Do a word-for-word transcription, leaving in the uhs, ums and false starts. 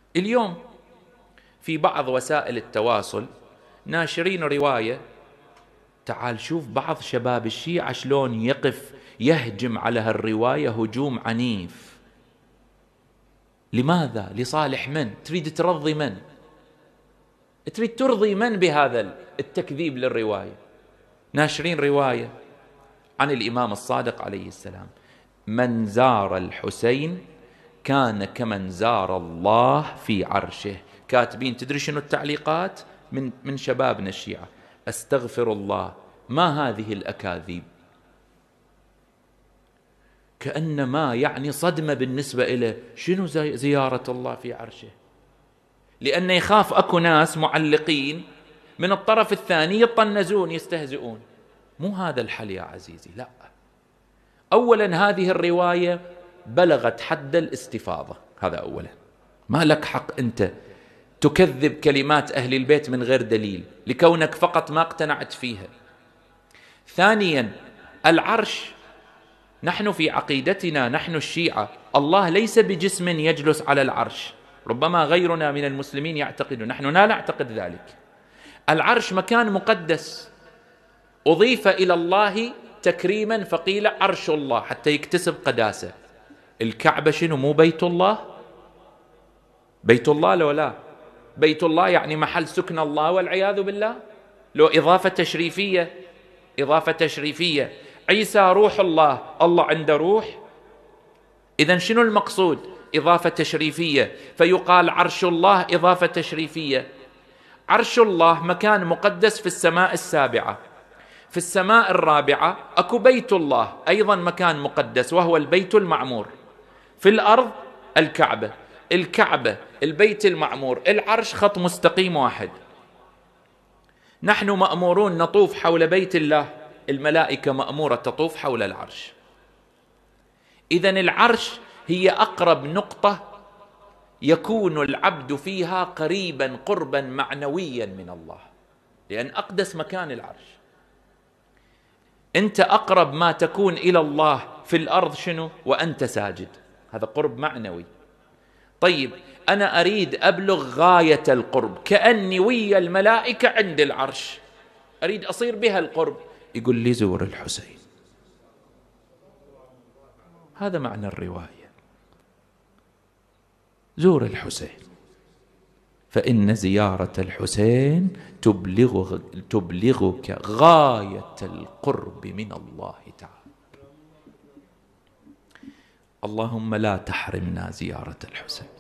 اليوم في بعض وسائل التواصل ناشرين رواية، تعال شوف بعض شباب الشيعة شلون يقف يهجم على هالرواية هجوم عنيف. لماذا؟ لصالح من؟ تريد ترضي من؟ تريد ترضي من بهذا التكذيب للرواية؟ ناشرين رواية عن الإمام الصادق عليه السلام: من زار الحسين كان كمن زار الله في عرشه. كاتبين، تدري شنو التعليقات من من شبابنا الشيعة؟ استغفر الله، ما هذه الأكاذيب؟ كأنما يعني صدمة بالنسبة إليه. شنو زيارة الله في عرشه؟ لأنه يخاف أكو ناس معلقين من الطرف الثاني يطنزون يستهزئون. مو هذا الحل يا عزيزي، لا. أولا هذه الرواية بلغت حد الاستفاضة، هذا أولا. ما لك حق أنت تكذب كلمات أهل البيت من غير دليل لكونك فقط ما اقتنعت فيها. ثانيا، العرش، نحن في عقيدتنا نحن الشيعة الله ليس بجسم يجلس على العرش. ربما غيرنا من المسلمين يعتقد، نحن لا نعتقد ذلك. العرش مكان مقدس أضيف إلى الله تكريما فقيل عرش الله حتى يكتسب قداسة. الكعبة شنو؟ مو بيت الله؟ بيت الله لو لا؟ بيت الله يعني محل سكن الله والعياذ بالله. لو إضافة تشريفية، إضافة تشريفية. عيسى روح الله، الله عنده روح؟ إذن شنو المقصود؟ إضافة تشريفية، فيقال عرش الله إضافة تشريفية. عرش الله مكان مقدس في السماء السابعة. في السماء الرابعة أكو بيت الله أيضا مكان مقدس وهو البيت المعمور. في الأرض الكعبة، الكعبة، البيت المعمور، العرش خط مستقيم واحد. نحن مأمورون نطوف حول بيت الله، الملائكة مأمورة تطوف حول العرش. إذن العرش هي أقرب نقطة يكون العبد فيها قريبا قربا معنويا من الله، لأن أقدس مكان العرش. أنت أقرب ما تكون إلى الله في الأرض شنو؟ وأنت ساجد، هذا قرب معنوي. طيب أنا أريد أبلغ غاية القرب، كأني ويا الملائكة عند العرش، أريد أصير بها القرب. يقول لي زور الحسين. هذا معنى الرواية، زور الحسين، فإن زيارة الحسين تبلغ تبلغك غاية القرب من الله تعالى. اللهم لا تحرمنا زيارة الحسين.